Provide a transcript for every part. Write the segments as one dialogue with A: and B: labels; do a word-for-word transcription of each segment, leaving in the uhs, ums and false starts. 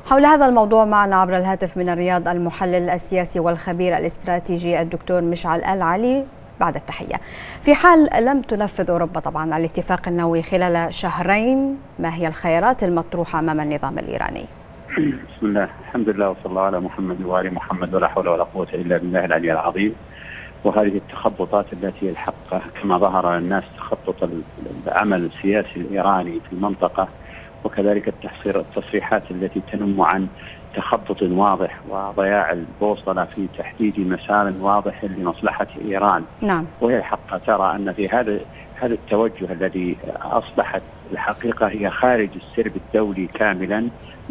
A: حول هذا الموضوع معنا عبر الهاتف من الرياض المحلل السياسي والخبير الاستراتيجي الدكتور مشعل العلي. بعد التحية. في حال لم تنفذ أوروبا طبعا الاتفاق النووي خلال شهرين، ما هي الخيارات المطروحة أمام النظام الإيراني؟
B: بسم الله، الحمد لله، وصلى الله على محمد وآل محمد، ولا حول ولا قوة إلا بالله العلي العظيم. وهذه التخبطات التي الحق كما ظهر للناس تخطط العمل السياسي الإيراني في المنطقة، وكذلك التحصير التصريحات التي تنم عن تخبط واضح وضياع البوصلة في تحديد مسار واضح لمصلحة إيران.
A: نعم.
B: وهي الحق ترى أن في هذا هذا التوجه الذي أصبحت الحقيقة هي خارج السرب الدولي كاملا،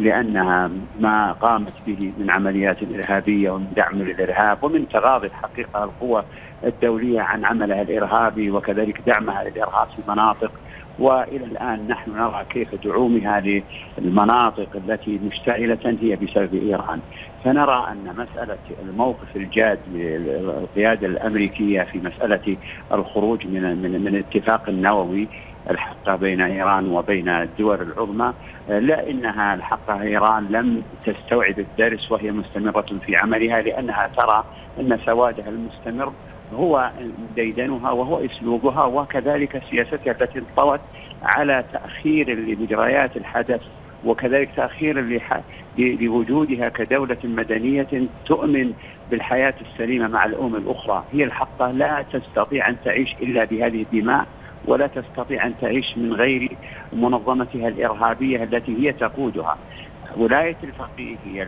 B: لأنها ما قامت به من عمليات إرهابية ومن دعم للإرهاب ومن تغاضي الحقيقة القوى الدولية عن عملها الإرهابي وكذلك دعمها للإرهاب في مناطق. وإلى الآن نحن نرى كيف دعومها للمناطق التي مشتعلة هي بسبب إيران. فنرى أن مسألة الموقف الجاد للقيادة الأمريكية في مسألة الخروج من من من الاتفاق النووي الحق بين إيران وبين الدول العظمى، لا إنها الحق إيران لم تستوعب الدرس وهي مستمرة في عملها، لأنها ترى أن سوادها المستمر هو ديدنها وهو اسلوبها وكذلك سياستها التي انطوت على تاخير لمجريات الحدث، وكذلك تاخير لوجودها كدوله مدنيه تؤمن بالحياه السليمه مع الامم الاخرى. هي الحقه لا تستطيع ان تعيش الا بهذه الدماء، ولا تستطيع ان تعيش من غير منظمتها الارهابيه التي هي تقودها. ولاية الفقيه هي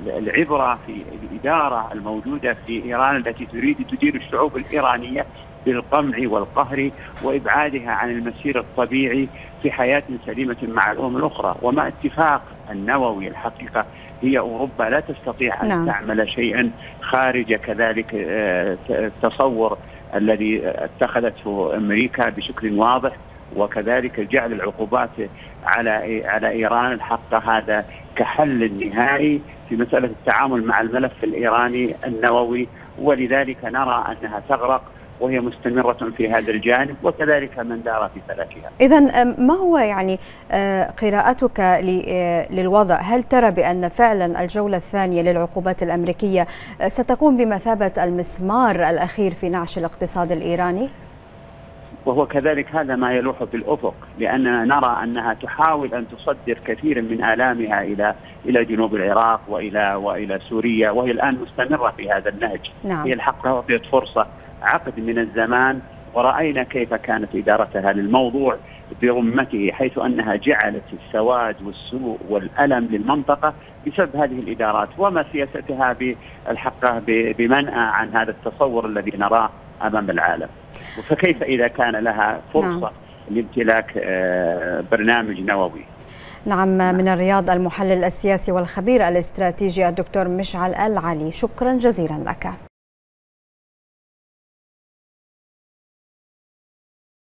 B: العبرة في الإدارة الموجودة في إيران التي تريد تدير الشعوب الإيرانية بالقمع والقهر وإبعادها عن المسير الطبيعي في حياة سليمة مع الأمم الأخرى. وما اتفاق النووي الحقيقة هي أوروبا لا تستطيع أن نعم. تعمل شيئا خارج كذلك التصور الذي اتخذته أمريكا بشكل واضح، وكذلك جعل العقوبات على على إيران الحق هذا كحل نهائي في مسألة التعامل مع الملف الإيراني النووي. ولذلك نرى أنها تغرق وهي مستمرة في هذا الجانب، وكذلك من دار في فلكها.
A: إذن ما هو يعني قراءتك للوضع؟ هل ترى بأن فعلا الجولة الثانية للعقوبات الأمريكية ستكون بمثابة المسمار الأخير في نعش الاقتصاد الإيراني؟
B: وهو كذلك هذا ما يلوح بالأفق، لأننا نرى أنها تحاول أن تصدر كثيرا من آلامها إلى إلى جنوب العراق وإلى وإلى سوريا، وهي الآن مستمرة في هذا النهج.
A: نعم.
B: هي الحق أعطيت فرصة عقد من الزمان، ورأينا كيف كانت إدارتها للموضوع برمته، حيث أنها جعلت السواد والسوء والألم للمنطقة بسبب هذه الإدارات وما سياستها بالحق بمنأى عن هذا التصور الذي نراه أمام العالم. فكيف إذا كان لها فرصة نعم. لامتلاك برنامج نووي؟
A: نعم. من الرياض المحلل السياسي والخبير الاستراتيجي الدكتور مشعل العلي، شكرا جزيلا لك.